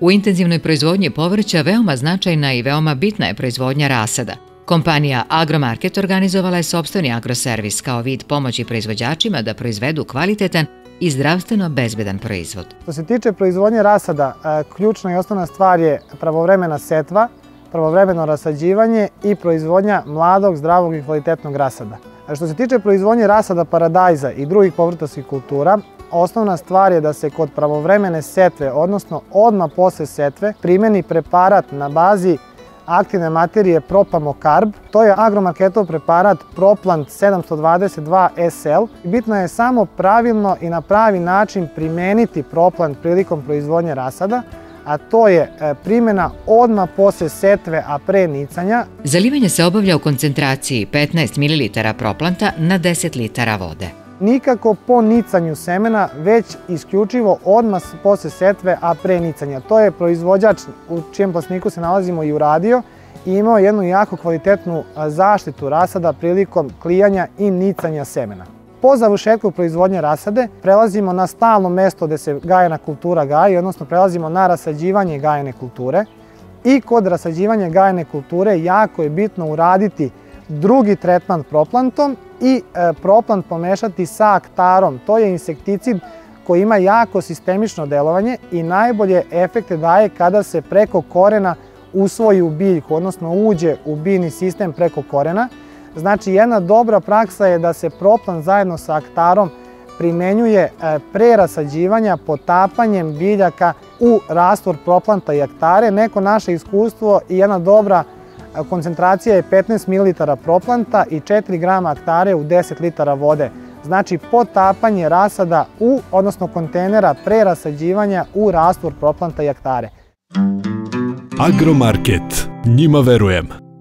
U intenzivnoj proizvodnji povrća veoma značajna i veoma bitna je proizvodnja rasada. Kompanija Agromarket organizovala je sopstveni agroservis kao vid pomoći proizvođačima da proizvedu kvalitetan i zdravstveno bezbedan proizvod. Što se tiče proizvodnje rasada, ključna i osnovna stvar je pravovremena setva, pravovremeno rasađivanje i proizvodnja mladog, zdravog i kvalitetnog rasada. Što se tiče proizvodnje rasada paradajza i drugih povrtarskih kultura, osnovna stvar je da se kod pravovremene setve, odnosno odmah posle setve, primeni preparat na bazi aktivne materije Propamokarb. To je Agromarketov preparat Proplant 722 SL. Bitno je samo pravilno i na pravi način primeniti Proplant prilikom proizvodnje rasada, a to je primjena odmah posle setve, a pre nicanja. Zalivanje se obavlja u koncentraciji 15 ml Proplanta na 10 litara vode. Nikako po nicanju semena, već isključivo odmah posle setve, a pre nicanja. To je proizvođač u čijem plasniku se nalazimo i uradio i imao jednu jako kvalitetnu zaštitu rasada prilikom klijanja i nicanja semena. Po završetku proizvodnje rasade prelazimo na stalno mesto gde se gajena kultura gaji, odnosno prelazimo na rasađivanje gajene kulture. I kod rasađivanja gajene kulture jako je bitno uraditi drugi tretman proplantom i proplant pomešati sa aktarom. To je insekticid koji ima jako sistemično delovanje i najbolje efekte daje kada se preko korena usvoji u biljku, odnosno uđe u biljni sistem preko korena. Znači, jedna dobra praksa je da se proplant zajedno sa aktarom primenjuje pre rasađivanja potapanjem biljaka u rastvor proplanta i aktare. Neko naše iskustvo i jedna dobra koncentracija je 15 ml proplanta i 4 grama aktare u 10 litara vode. Znači, potapanje rasada odnosno kontejnera pre rasađivanja u rastvor proplanta i aktare. Agromarket. Njima verujem.